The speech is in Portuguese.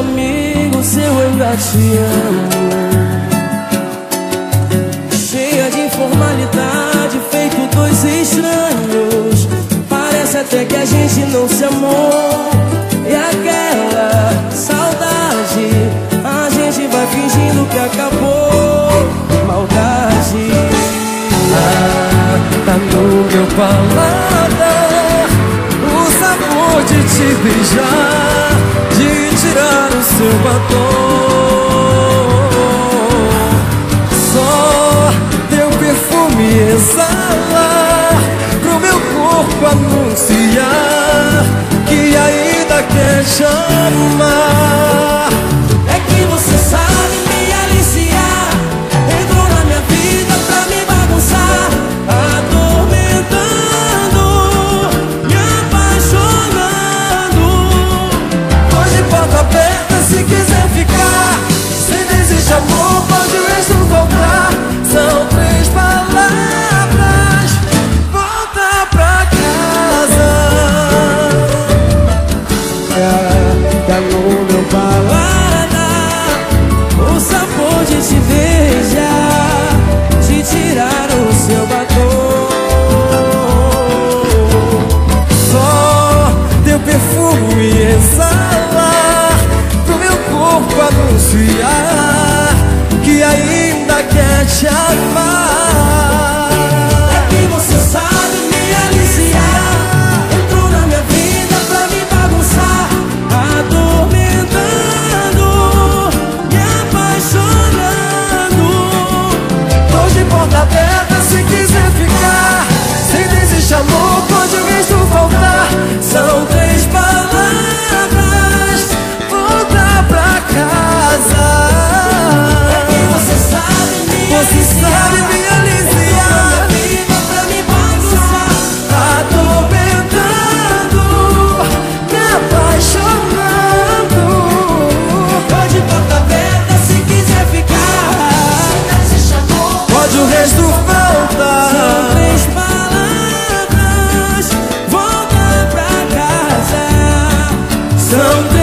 comigo se eu ainda te amo. Cheia de formalidade, feito dois estranhos. Parece até que a gente não se amou. E aquela saudade, a gente vai fingindo que acabou. Maldade, tá no meu paladar o sabor de te beijar, de tirar o seu batom. Só teu perfume exalar pro meu corpo anunciar que ainda quer te amar. É que você sabe me aliciar, entrou na minha vida pra me bagunçar, atormentando, me apaixonando. Tô de porta aberta se quiser ficar. Se deseja amor, pode o resto voltar. São 3 palavras, volta pra casa. Tá no meu paladar o sabor de te beijar, de tirar o seu batom. Só teu perfume exalar pro meu corpo anunciar que ainda quer te amar. É que você sabe me aliciar, entrou na minha vida pra me bagunçar, atormentando, me apaixonando. Tô de porta aberta se quiser ficar. Se deseja amor, pode o resto voltar. São 3 palavras, volta pra casa. É que você sabe me aliciar, pra me bagunçar, atormentando, me apaixonando. Tô de porta aberta se quiser ficar. Pode o resto voltar. São 3 palavras, volta pra casa. São 3